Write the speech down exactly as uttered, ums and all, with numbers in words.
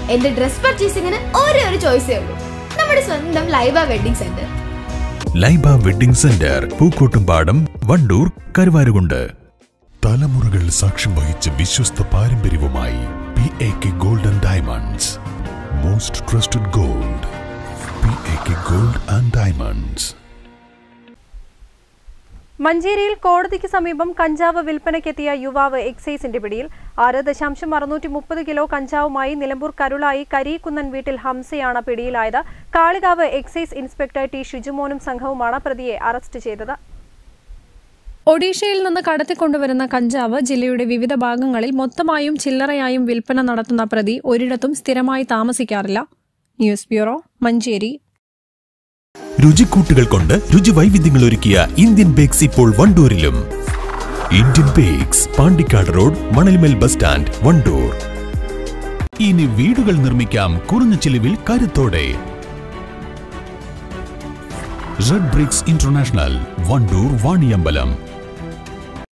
എന്റെ ഡ്രസ് പർച്ചേസിംഗിന് ഒരേ ഒരു ചോയ്സേ ഉള്ളൂ, നമ്മുടെ സ്വന്തം Laiba wedding centre. Laiba wedding centre, Pookkottumpadam, Wandoor, Karuvarakundu. തലമുറകൾ സാക്ഷ്യം വഹിച്ച വിശ്വസ്ത പാരമ്പര്യവുമായി P A K gold and diamonds. Most trusted gold, P A K gold and diamonds. മഞ്ചേരിയിൽ കോടതിക്ക് സമീപം കഞ്ചാവ് വിൽപ്പനയ്ക്കെത്തിയ യുവാവ് എക്സൈസിന്റെ പിടിയിൽ. ആറ് ദശാംശം അറുന്നൂറ്റി മുപ്പത് കിലോ കഞ്ചാവുമായി നിലമ്പൂർ കരുളായി കരീക്കുന്നൻ വീട്ടിൽ ഹംസയാണ് പിടിയിലായത്. കാളികാവ് എക്സൈസ് ഇൻസ്പെക്ടർ ടി ഷിജുമോനും സംഘവുമാണ് പ്രതിയെ അറസ്റ്റ് ചെയ്തത്. ഒഡീഷയിൽ നിന്ന് കടത്തിക്കൊണ്ടുവരുന്ന കഞ്ചാവ് ജില്ലയുടെ വിവിധ ഭാഗങ്ങളിൽ മൊത്തമായും ചില്ലറയായും വിൽപ്പന നടത്തുന്ന പ്രതി ഒരിടത്തും സ്ഥിരമായി താമസിക്കാറില്ല. News bureau, Manjeri. രുചിക്കൂട്ടുകൾ കൊണ്ട് രുചി വൈവിധ്യങ്ങൾ ഒരുക്കിയ ഇന്ത്യൻ ബേക്സ് ഇപ്പോൾ വണ്ടൂരിലും. Indian bakes, Pandikkad road, Manalmel bus stand, Wandoor. ഇനി വീടുകൾ നിർമ്മിക്കാം കുറഞ്ഞ ചിലവിൽ കരുത്തോടെ. Red bricks international, Wandoor, Vaniyambalam.